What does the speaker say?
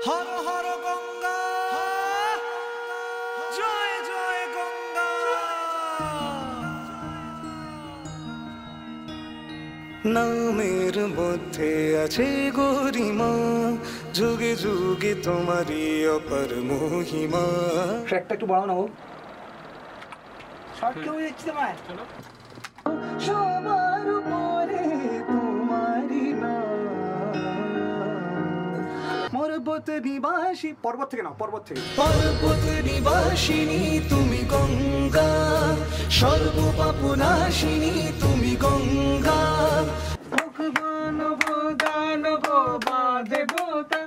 হর হর গঙ্গা, জয় জয় গঙ্গা। নামের মধ্যে আছে গরিমা, যুগে যুগে তোমারই অপার মহিমা। ট্র্যাকটা একটু বাড়াও না ও শর্ট কেউ যাচ্ছে তোমার। সবার উপরে তোমারই নাম, পর্বত নিবাসী। পর্বত থেকে নাও, পর্বত থেকে। পর্বত নিবাসিনী তুমি গঙ্গা, সর্বপাপনাশিনী তুমি গঙ্গা। ভগবান দানব বা দেবতা